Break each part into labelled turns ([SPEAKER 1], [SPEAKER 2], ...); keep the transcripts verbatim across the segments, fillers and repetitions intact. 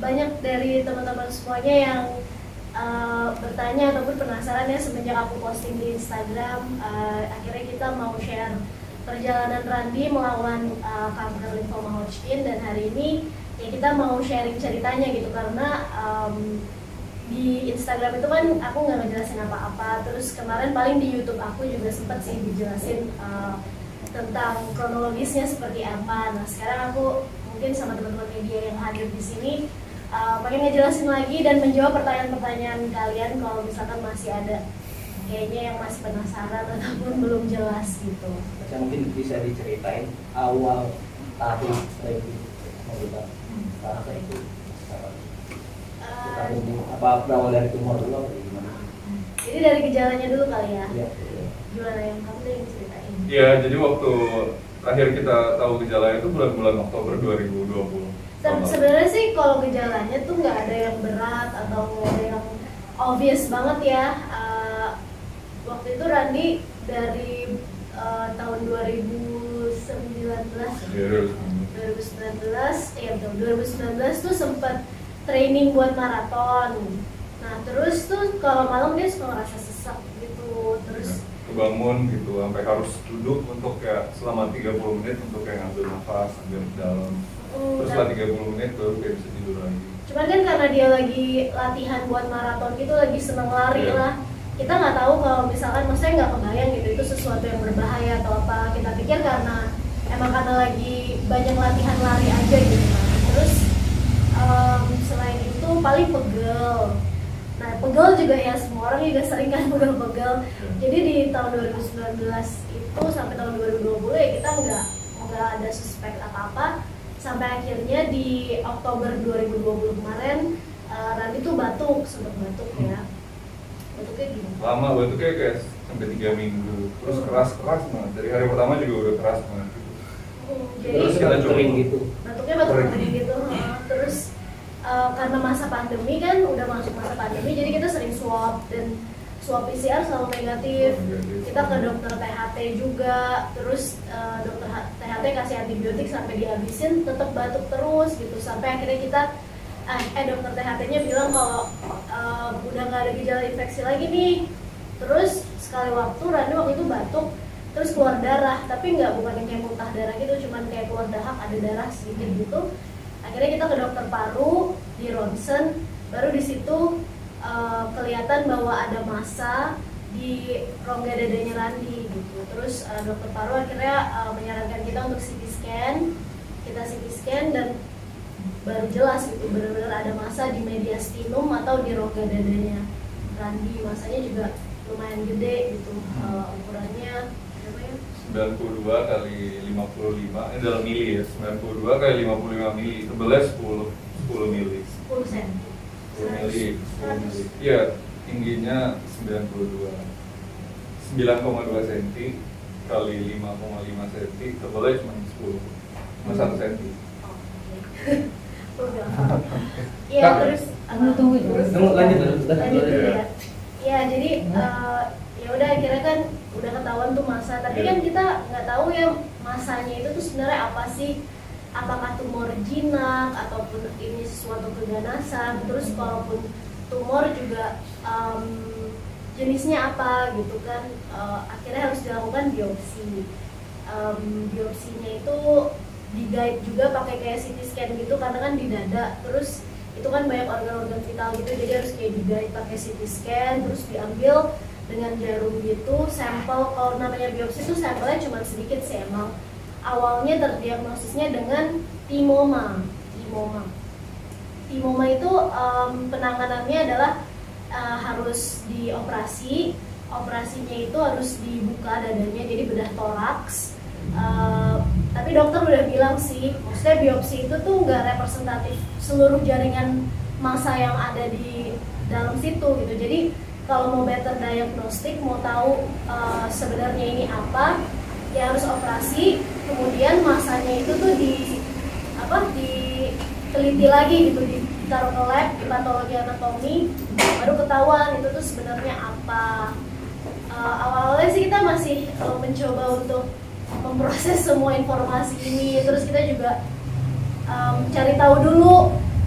[SPEAKER 1] banyak dari teman-teman semuanya yang uh, bertanya ataupun penasaran ya semenjak aku posting di Instagram. Uh, akhirnya kita mau share perjalanan Randi melawan uh, kanker limfoma Hodgkin, dan hari ini ya kita mau sharing ceritanya gitu, karena um, di Instagram itu kan aku nggak ngejelasin apa-apa. Terus kemarin paling di YouTube aku juga sempat sih dijelasin uh, tentang kronologisnya seperti apa. Nah sekarang aku mungkin sama teman-teman media yang hadir di sini uh, pengen ngejelasin lagi dan menjawab pertanyaan-pertanyaan kalian kalau misalkan masih ada kayaknya yang masih penasaran ataupun belum jelas gitu.
[SPEAKER 2] Saya mungkin bisa diceritain awal tahun itu kita bahasa itu uh, apa berawal dari tumor dulu atau gimana?
[SPEAKER 1] Jadi dari gejalanya dulu kali ya.
[SPEAKER 2] Iya. Ya.
[SPEAKER 1] Gimana yang kamu yang ceritain?
[SPEAKER 3] Iya, jadi waktu terakhir kita tahu gejala itu bulan-bulan Oktober dua ribu dua puluh.
[SPEAKER 1] Se- Sebenarnya sih kalau gejalanya tuh nggak ada yang berat atau nggak ada yang obvious banget ya. Uh, waktu itu Randi dari uh, tahun dua ribu sembilan belas, dua ribu sembilan belas, ya betul, dua ribu sembilan belas tuh sempat training buat maraton. Nah terus tuh kalau malam dia suka ngerasa sesak gitu, terus
[SPEAKER 3] kebangun gitu sampai harus duduk untuk kayak selama tiga puluh menit untuk kayak ngambil nafas, ambil dalam.
[SPEAKER 1] Hmm,
[SPEAKER 3] terus setelah tiga puluh menit baru kayak bisa tidur lagi.
[SPEAKER 1] Cuman kan karena dia lagi latihan buat maraton gitu, lagi seneng lari
[SPEAKER 3] yeah.
[SPEAKER 1] lah. Kita nggak tahu kalau misalkan, maksudnya nggak kebayang gitu itu sesuatu yang berbahaya atau apa. Kita pikir karena emang karena lagi banyak latihan lari aja gitu. Terus um, selain itu paling pegel. Nah pegel juga ya, semua orang juga sering kan pegel-pegel. Yeah. Jadi di tahun dua ribu sembilan belas itu sampai tahun dua ribu dua puluh ya kita nggak nggak ada suspek apa-apa. Sampai akhirnya di Oktober dua ribu dua puluh kemarin uh, Randi tuh batuk, sempat batuk ya. Batuknya gimana?
[SPEAKER 3] Lama batuknya kayak sampai tiga minggu. Terus keras-keras banget. Dari hari pertama juga udah keras banget.
[SPEAKER 1] Hmm, jadi
[SPEAKER 2] terus kita kering gitu.
[SPEAKER 1] Batuknya batuk kering gitu. Uh, terus uh, karena masa pandemi kan, udah masuk masa pandemi, jadi kita sering swab dan swab P C R selalu negatif. Kita ke dokter T H T juga, terus uh, dokter T H T kasih antibiotik sampai dihabisin, tetap batuk terus gitu. Sampai akhirnya kita eh, eh dokter T H T-nya bilang kalau uh, udah nggak ada gejala infeksi lagi nih. Terus sekali waktu Rani waktu itu batuk, terus keluar darah, tapi nggak bukan yang kayak muntah darah gitu, cuman kayak keluar dahak, ada darah sedikit gitu. Akhirnya kita ke dokter paru, di ronsen, baru di situ Uh, kelihatan bahwa ada massa di rongga dadanya Randi gitu. Terus uh, dokter paru akhirnya uh, menyarankan kita untuk C T scan. Kita C T scan dan baru jelas gitu, benar-benar ada massa di mediastinum atau di rongga dadanya Randi. Massanya juga lumayan gede gitu, uh, ukurannya berapa ya?
[SPEAKER 3] sembilan puluh dua kali lima puluh lima, ini dalam mili ya, sembilan puluh dua kali lima puluh lima mili, tebelnya sepuluh mili.
[SPEAKER 1] sepuluh sentimeter.
[SPEAKER 3] sepuluh mili, sepuluh mili. Iya, tingginya sembilan puluh dua. sembilan koma dua sentimeter kali lima koma lima sentimeter, tebelnya cuma sepuluh. Cuma satu sentimeter.
[SPEAKER 1] Iya, terus
[SPEAKER 2] Tunggu, tunggu, tunggu, lanjut, lanjut,
[SPEAKER 1] lanjut ya. Ya, jadi uh, ya udah akhirnya kan udah ketahuan tuh massa, tapi kan kita nggak tahu ya massanya itu tuh sebenarnya apa sih. Apakah tumor jinak ataupun ini sesuatu keganasan. Terus kalaupun tumor juga um, jenisnya apa gitu kan. Uh, akhirnya harus dilakukan biopsi. Um, biopsinya itu di-guide juga pakai kayak C T scan gitu, karena kan di dada. Terus itu kan banyak organ-organ vital gitu, jadi harus kayak di-guide pakai C T scan. Terus diambil dengan jarum gitu sampel. Kalau namanya biopsi itu sampelnya cuma sedikit sih emang. Awalnya terdiagnosisnya dengan timoma. Timoma. Timoma itu um, penanganannya adalah uh, harus dioperasi. Operasinya itu harus dibuka dadanya, jadi bedah toraks. Uh, tapi dokter udah bilang sih, maksudnya biopsi itu tuh nggak representatif seluruh jaringan massa yang ada di dalam situ gitu. Jadi kalau mau better diagnostik, mau tahu uh, sebenarnya ini apa, ya harus operasi. Kemudian masanya itu tuh di apa diteliti lagi gitu, ditaruh ke lab di patologi anatomi, baru ketahuan itu tuh sebenarnya apa. Uh, awal-awalnya sih kita masih uh, mencoba untuk memproses semua informasi ini, terus kita juga um, cari tahu dulu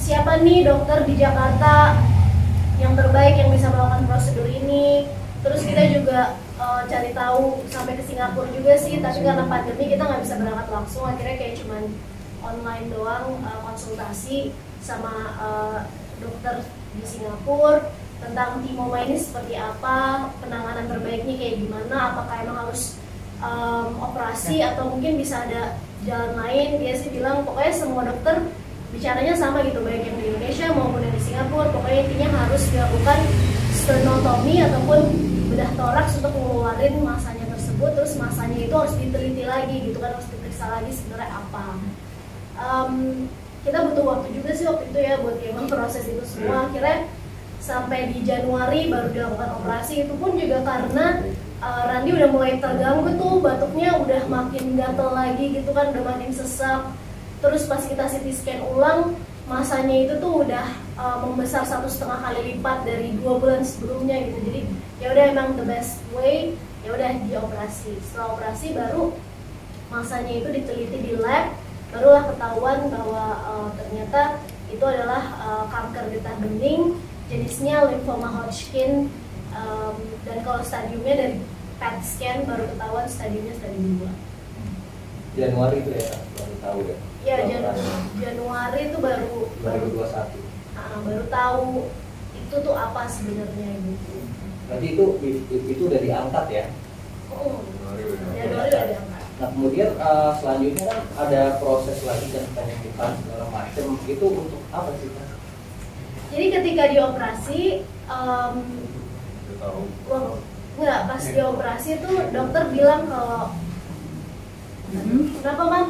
[SPEAKER 1] siapa nih dokter di Jakarta yang terbaik yang bisa melakukan prosedur ini. Terus kita juga uh, cari tahu sampai ke Singapura juga sih, tapi karena pandemi kita nggak bisa berangkat langsung, akhirnya kayak cuman online doang, uh, konsultasi sama uh, dokter di Singapura tentang timoma ini seperti apa, penanganan terbaiknya kayak gimana, apakah emang harus um, operasi atau mungkin bisa ada jalan lain. Dia sih bilang pokoknya semua dokter bicaranya sama gitu, baik yang di Indonesia maupun yang di Singapura, pokoknya intinya harus dilakukan sternotomi ataupun bedah toraks untuk mengeluarin masanya tersebut. Terus masanya itu harus diteliti lagi gitu kan, harus diperiksa lagi sebenarnya apa. Um, kita butuh waktu juga sih waktu itu ya buat emang proses itu semua. Akhirnya sampai di Januari baru dilakukan operasi. Itu pun juga karena uh, Randi udah mulai terganggu tuh, batuknya udah makin gatel lagi gitu kan, udah makin sesak. Terus pas kita C T scan ulang, masanya itu tuh udah uh, membesar satu setengah kali lipat dari dua bulan sebelumnya gitu. Jadi ya udah emang the best way, ya udah dioperasi. Setelah operasi baru masanya itu diteliti di lab, barulah ketahuan bahwa uh, ternyata itu adalah uh, kanker getah bening, jenisnya lymphoma Hodgkin, um, dan kalau stadiumnya dari P E T scan baru ketahuan stadiumnya stadium dua.
[SPEAKER 2] Januari itu ya, baru tahu ya?
[SPEAKER 1] Iya, Jan Januari itu baru
[SPEAKER 2] dua ribu dua puluh satu.
[SPEAKER 1] Uh, baru tahu itu tuh apa sebenarnya gitu.
[SPEAKER 2] Berarti itu itu udah diangkat ya?
[SPEAKER 1] Oh, Januari udah diangkat.
[SPEAKER 2] Nah kemudian uh, selanjutnya kan ada proses lagi dan penyembuhan segala macam, itu untuk apa sih Pak?
[SPEAKER 1] Jadi ketika dioperasi, um, wah, enggak, pas dioperasi tuh dokter bilang kalau hmm, kenapa man?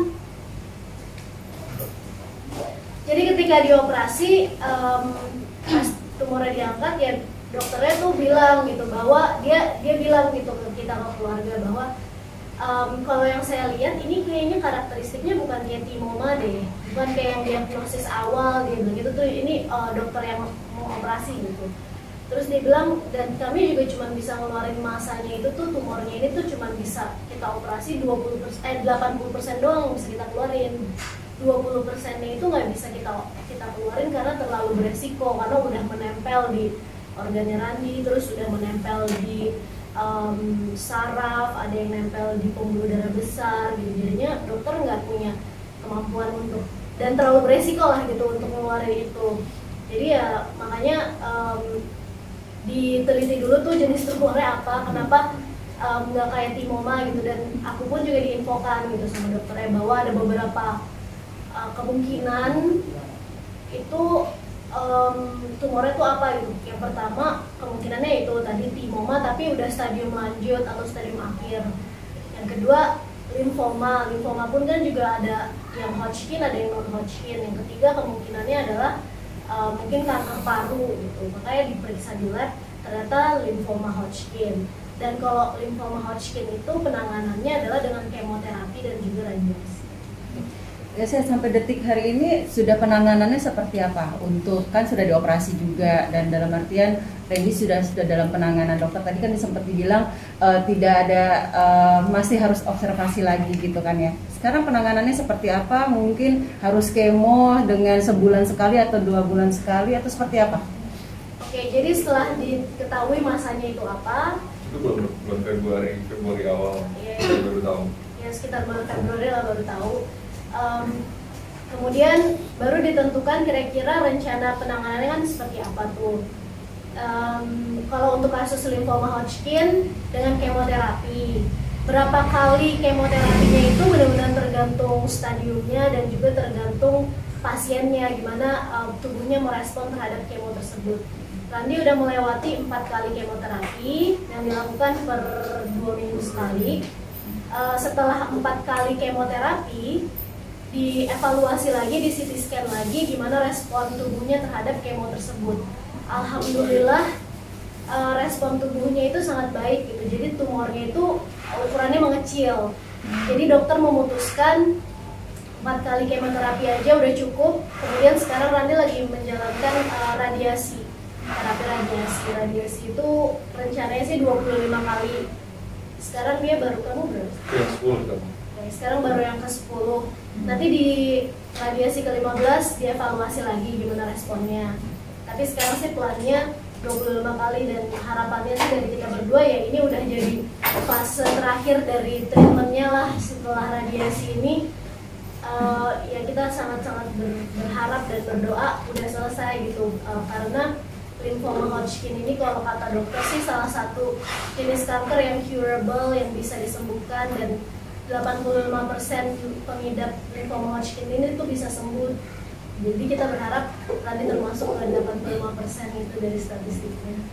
[SPEAKER 1] Jadi ketika dioperasi, um, pas tumornya diangkat ya dokternya tuh bilang gitu bahwa dia dia bilang gitu ke kita ke keluarga bahwa Um, kalau yang saya lihat ini kayaknya karakteristiknya bukan kayak timoma deh, bukan kayak yang diagnosis awal dia bilang gitu tuh, ini uh, dokter yang mau operasi gitu. Terus dia bilang, dan kami juga cuma bisa ngeluarin masanya itu tuh, tumornya ini tuh cuma bisa kita operasi dua puluh persen, eh delapan puluh persen doang bisa kita keluarin. dua puluh persennya itu nggak bisa kita kita keluarin karena terlalu beresiko, karena udah menempel di organnya Randi, terus udah menempel di Um, saraf, ada yang nempel di pembuluh darah besar gitu. Jadinya dokter nggak punya kemampuan untuk, dan terlalu beresiko lah gitu untuk ngeluarin itu. Jadi ya makanya um, diteliti dulu tuh jenis tumornya apa, kenapa nggak um, kayak timoma gitu. Dan aku pun juga diinfokan gitu sama dokternya bahwa ada beberapa uh, kemungkinan itu Um, tumornya itu apa gitu. Yang pertama kemungkinannya itu tadi timoma tapi udah stadium lanjut atau stadium akhir. Yang kedua limfoma, limfoma pun kan juga ada yang Hodgkin, ada yang non Hodgkin. Yang ketiga kemungkinannya adalah uh, mungkin kanker paru gitu. Makanya diperiksa di lab ternyata limfoma Hodgkin. Dan kalau limfoma Hodgkin itu penanganannya adalah dengan kemoterapi dan juga radiasi.
[SPEAKER 4] Ya, saya sampai detik hari ini sudah penanganannya seperti apa? Untuk kan sudah dioperasi juga, dan dalam artian Randy sudah sudah dalam penanganan dokter. Tadi kan sempat dibilang uh, tidak ada uh, masih harus observasi lagi gitu kan ya. Sekarang penanganannya seperti apa? Mungkin harus kemo dengan sebulan sekali atau dua bulan sekali atau seperti apa?
[SPEAKER 1] Oke, jadi setelah diketahui masanya itu apa?
[SPEAKER 3] Itu belum bulan Februari, Februari awal.
[SPEAKER 1] Ya,
[SPEAKER 3] baru tahu.
[SPEAKER 1] Ya sekitar bulan Februari lah baru tahu. Um, kemudian baru ditentukan kira-kira rencana penanganannya kan seperti apa tuh. Um, kalau untuk kasus limfoma Hodgkin dengan kemoterapi, berapa kali kemoterapinya itu benar-benar tergantung stadiumnya dan juga tergantung pasiennya gimana um, tubuhnya merespon terhadap kemo tersebut. Randi udah melewati empat kali kemoterapi yang dilakukan per dua minggu sekali. Uh, setelah empat kali kemoterapi, dievaluasi lagi, di C T scan lagi gimana respon tubuhnya terhadap kemo tersebut. Alhamdulillah uh, respon tubuhnya itu sangat baik gitu. Jadi tumornya itu ukurannya mengecil. Jadi dokter memutuskan empat kali kemoterapi aja udah cukup. Kemudian sekarang Randi lagi menjalankan uh, radiasi, terapi radiasi. Radiasi itu rencananya sih dua puluh lima kali. Sekarang dia baru, kamu berapa?
[SPEAKER 3] Yang sepuluh kamu.
[SPEAKER 1] Sekarang baru yang ke sepuluh. Nanti di radiasi ke lima belas dievaluasi lagi gimana responnya. Tapi sekarang sih plannya dua puluh lima kali, dan harapannya sih dari kita berdua ya ini udah jadi fase terakhir dari treatmentnya lah. Setelah radiasi ini uh, ya kita sangat-sangat ber, berharap dan berdoa udah selesai gitu, uh, karena lymphoma Hodgkin ini kalau kata dokter sih salah satu jenis kanker yang curable, yang bisa disembuhkan, dan delapan puluh lima persen pengidap lymphoma Hodgkin ini tuh bisa sembuh. Jadi kita berharap tadi termasuk ke delapan puluh lima persen itu dari statistiknya.